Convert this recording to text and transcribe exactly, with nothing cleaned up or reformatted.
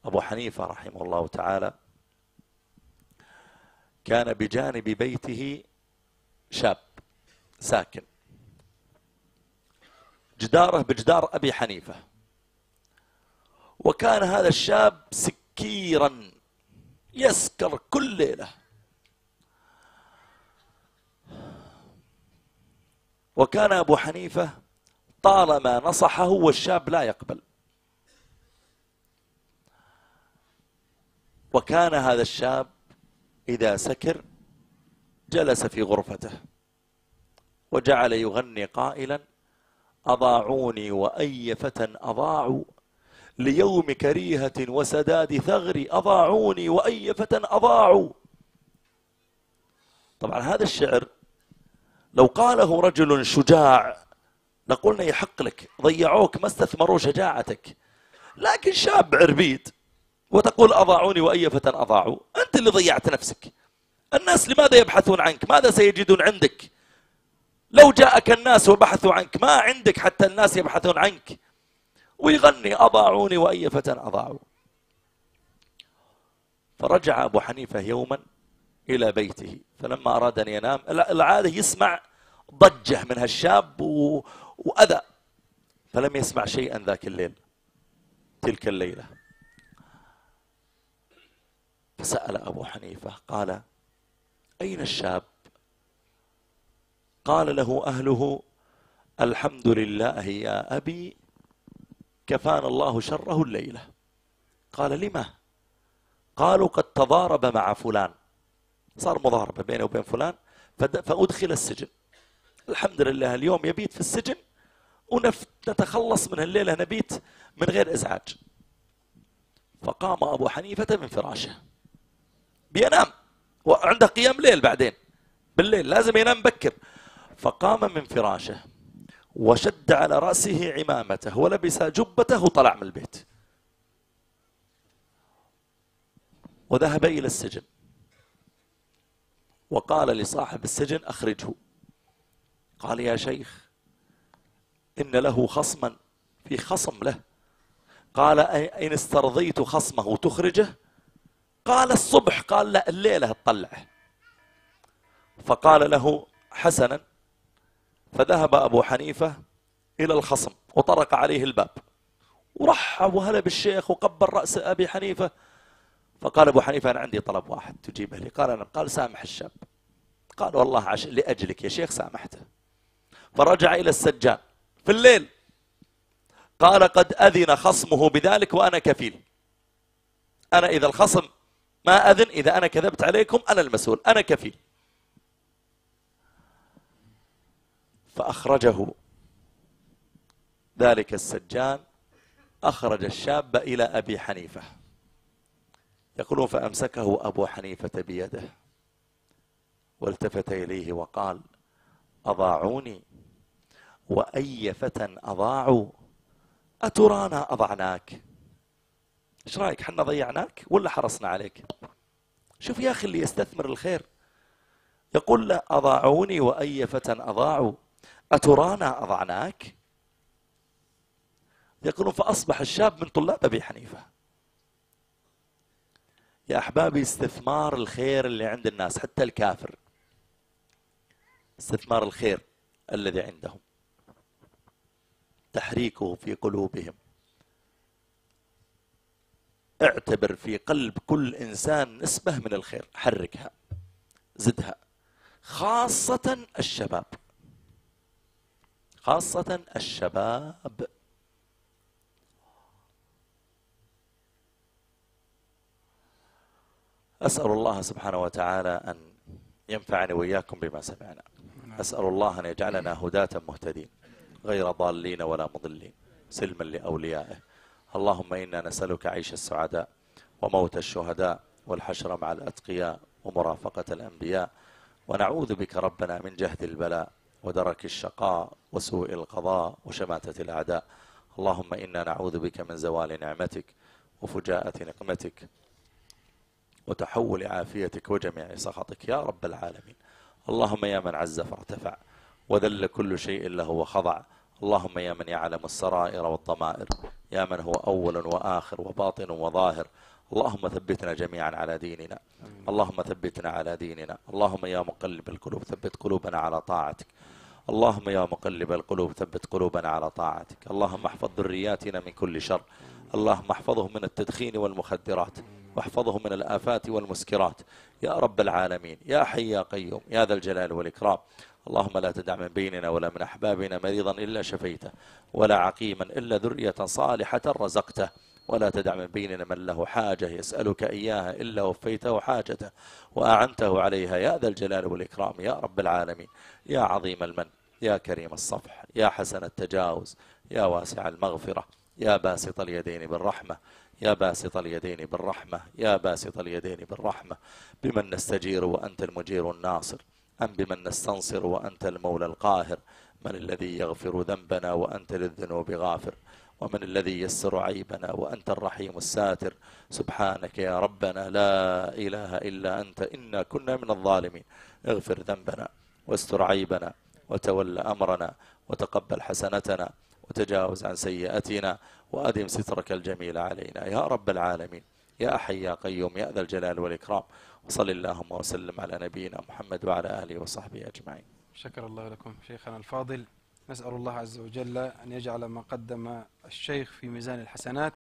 أبو حنيفة رحمه الله تعالى كان بجانب بيته شاب ساكن، جداره بجدار أبي حنيفة، وكان هذا الشاب سكيرا يسكر كل ليلة، وكان أبو حنيفة طالما نصحه والشاب لا يقبل. وكان هذا الشاب إذا سكر جلس في غرفته وجعل يغني قائلا: أضاعوني وأي فتى أضاعوا ليوم كريهة وسداد ثغري، أضاعوني وأي فتى أضاعوا. طبعا هذا الشعر لو قاله رجل شجاع لقلنا يحق لك، ضيعوك ما استثمروا شجاعتك، لكن شاب عربيد وتقول أضاعوني وأي فتى أضاعوا، أنت اللي ضيعت نفسك. الناس لماذا يبحثون عنك؟ ماذا سيجدون عندك؟ لو جاءك الناس وبحثوا عنك ما عندك حتى الناس يبحثون عنك. ويغني أضاعوني وأي فتى أضاعوا. فرجع أبو حنيفة يوما إلى بيته، فلما أراد أن ينام العادة يسمع ضجة من هالشاب و... وأذى، فلم يسمع شيئا ذاك الليل تلك الليلة. فسأل أبو حنيفة قال: أين الشاب؟ قال له أهله: الحمد لله يا أبي كفانا الله شره الليلة. قال: لما؟ قالوا: قد تضارب مع فلان، صار مضاربة بينه وبين فلان فأدخل السجن. الحمد لله اليوم يبيت في السجن ونتخلص من الليلة، نبيت من غير إزعاج. فقام أبو حنيفة من فراشه بينام، وعنده قيام ليل بعدين بالليل لازم ينام بكر. فقام من فراشه وشد على رأسه عمامته ولبس جبته وطلع من البيت وذهب إلى السجن، وقال لصاحب السجن: أخرجه. قال: يا شيخ إن له خصما، في خصم له. قال: إن استرضيت خصمه تخرجه؟ قال: الصبح. قال: لا، الليلة تطلعه. فقال له: حسنا. فذهب أبو حنيفة إلى الخصم وطرق عليه الباب ورحب وهلا بالشيخ وقبل رأس أبي حنيفة. فقال أبو حنيفة: أنا عندي طلب واحد تجيبه لي. قال: أنا. قال: سامح الشاب. قال: والله عش... لأجلك يا شيخ سامحته. فرجع إلى السجان في الليل قال: قد أذن خصمه بذلك وأنا كفيل. أنا إذا الخصم ما أذن، إذا أنا كذبت عليكم أنا المسؤول، أنا كفيل. فأخرجه ذلك السجان، أخرج الشاب إلى أبي حنيفة. يقولون: فأمسكه أبو حنيفة بيده والتفت إليه وقال: أضاعوني وأي فتى أضاعوا أترانا أضعناك؟ إيش رأيك، حنا ضيعناك ولا حرصنا عليك؟ شوف يا أخي اللي يستثمر الخير يقول له: أضاعوني وأي فتى أضاعوا أترانا أضعناك؟ يقولون: فأصبح الشاب من طلاب أبي حنيفة. يا أحبابي، استثمار الخير اللي عند الناس حتى الكافر، استثمار الخير الذي عندهم، تحريكه في قلوبهم. اعتبر في قلب كل إنسان نسبة من الخير، حركها زدها، خاصة الشباب، خاصة الشباب. أسأل الله سبحانه وتعالى أن ينفعني وإياكم بما سمعنا. أسأل الله أن يجعلنا هداة مهتدين غير ضالين ولا مضلين، سلما لأوليائه. اللهم إنا نسألك عيش السعداء وموت الشهداء والحشر مع الأتقياء ومرافقة الأنبياء، ونعوذ بك ربنا من جهد البلاء ودرك الشقاء وسوء القضاء وشماتة الأعداء. اللهم إنا نعوذ بك من زوال نعمتك وفجاءة نقمتك وتحول عافيتك وجميع سخطك يا رب العالمين. اللهم يا من عز فارتفع وذل كل شيء له وخضع، اللهم يا من يعلم السرائر والضمائر، يا من هو أول وآخر وباطن وظاهر، اللهم ثبتنا جميعا على ديننا، اللهم ثبتنا على ديننا، اللهم يا مقلب القلوب ثبت قلوبنا على طاعتك، اللهم يا مقلب القلوب ثبت قلوبنا على طاعتك، اللهم احفظ ذرياتنا من كل شر، اللهم احفظهم من التدخين والمخدرات، واحفظهم من الآفات والمسكرات يا رب العالمين، يا حي يا قيوم يا ذا الجلال والإكرام. اللهم لا تدع من بيننا ولا من أحبابنا مريضا إلا شفيته، ولا عقيما إلا ذرية صالحة رزقته، ولا تدع من بيننا من له حاجة يسألك إياها إلا وفيته حاجته وأعنته عليها يا ذا الجلال والإكرام يا رب العالمين. يا عظيم المن، يا كريم الصفح، يا حسن التجاوز، يا واسع المغفرة، يا باسط اليدين بالرحمة، يا باسط اليدين بالرحمة، يا باسط اليدين بالرحمة. بمن نستجير وأنت المجير الناصر، أم بمن نستنصر وأنت المولى القاهر؟ من الذي يغفر ذنبنا وأنت للذنوب غافر؟ ومن الذي يسر عيبنا وأنت الرحيم الساتر؟ سبحانك يا ربنا لا إله إلا أنت إنا كنا من الظالمين. اغفر ذنبنا واستر عيبنا وتول أمرنا وتقبل حسنتنا وتجاوز عن سيئاتنا وأدم سترك الجميل علينا يا رب العالمين، يا حي يا قيوم يا ذا الجلال والإكرام. وصل اللهم وسلم على نبينا محمد وعلى آله وصحبه أجمعين. شكر الله لكم شيخنا الفاضل، نسأل الله عز وجل أن يجعل ما قدم الشيخ في ميزان الحسنات.